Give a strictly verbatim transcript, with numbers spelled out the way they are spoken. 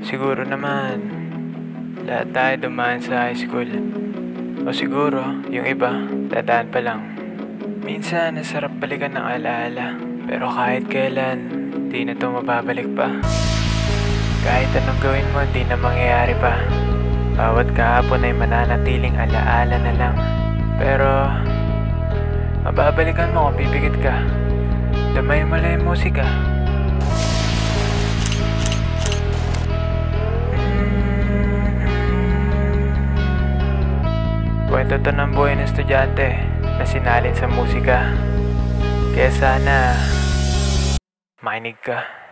Siguro naman, lahat tayo dumaan sa high school. O siguro, yung iba, dadaan pa lang. Minsan, nasarap balikan ng alaala. Pero kahit kailan, di na to mababalik pa. Kahit anong gawin mo, di na mangyayari pa. Bawat kahapon ay mananatiling alaala na lang. Pero, mababalikan mo kung pipikit ka. Damay mo lang yung musika. Kwento to ng buhay ng estudyante na sinalin sa musika. Kaya sana, makinig ka.